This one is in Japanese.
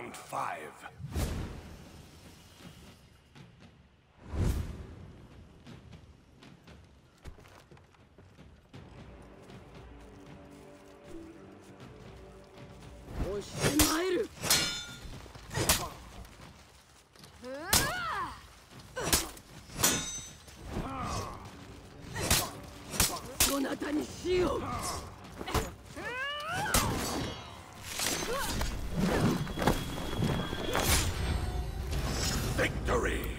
Round 5. 押してまいる。そなたにしよう。 Victory!